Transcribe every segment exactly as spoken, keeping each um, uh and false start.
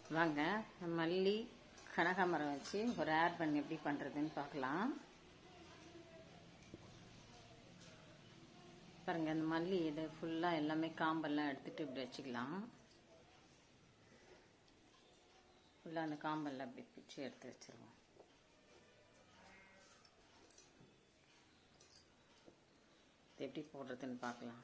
வாங்க மல்லி கனகாமரம் வச்சு ஒரு ஏர் பன் எப்படி பண்றதுன்னு பார்க்கலாம். பாருங்க, இந்த மல்லி இது ஃபுல்லா எல்லாமே காம்பெல்லாம் எடுத்துட்டு இப்படி வச்சுக்கலாம். ஃபுல்லா அந்த காம்பெல்லாம் இப்படி பிச்சு எடுத்து வச்சிருவோம். எப்படி போடுறதுன்னு பார்க்கலாம்.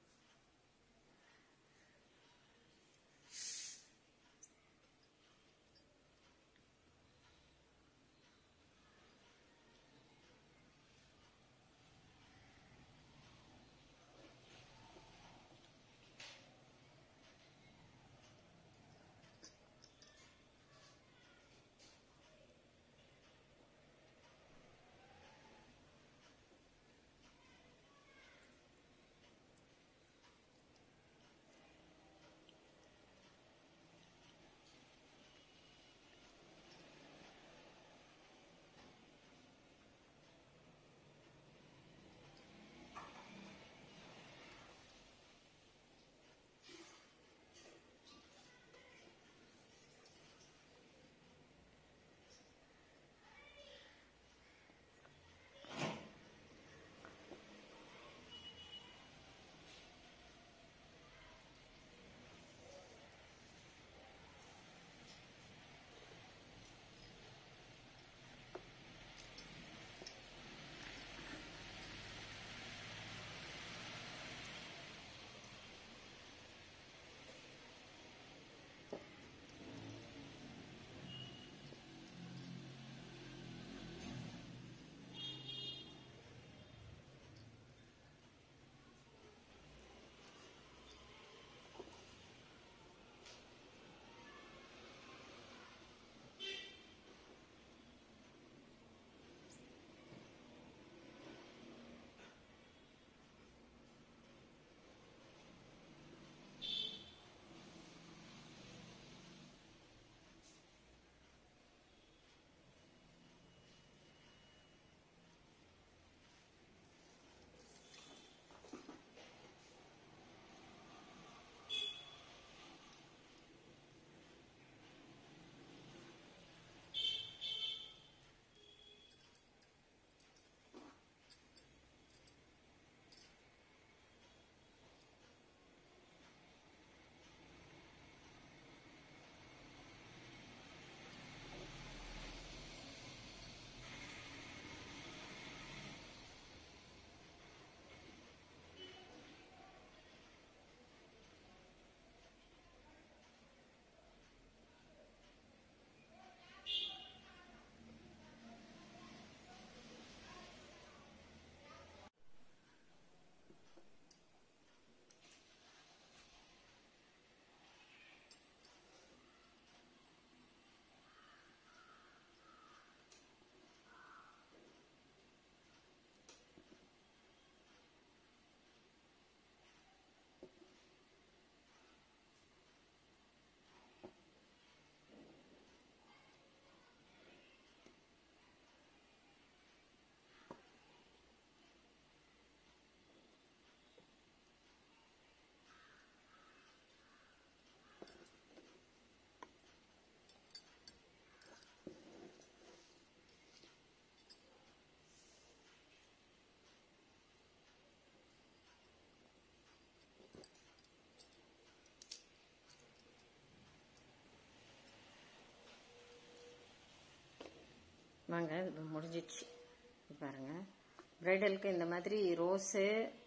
வாங்க, இது முடிஞ்சிடுச்சு. பாருங்க, பிரைடலுக்கு இந்த மாதிரி ரோஸு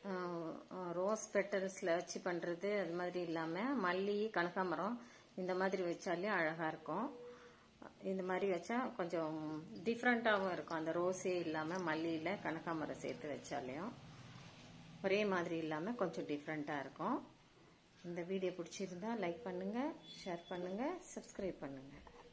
ரோஸ் பெட்டல்ஸில் வச்சு பண்ணுறது அது மாதிரி இல்லாமல் மல்லி கனகாமரம் இந்த மாதிரி வச்சாலே அழகாக இருக்கும். இந்த மாதிரி வச்சா கொஞ்சம் டிஃப்ரெண்ட்டாகவும் இருக்கும். அந்த ரோஸே இல்லாமல் மல்லியில் கனகாமரம் சேர்த்து வச்சாலையும் ஒரே மாதிரி இல்லாமல் கொஞ்சம் டிஃப்ரெண்ட்டாக இருக்கும். இந்த வீடியோ பிடிச்சிருந்தா லைக் பண்ணுங்கள், ஷேர் பண்ணுங்கள், சப்ஸ்கிரைப் பண்ணுங்கள்.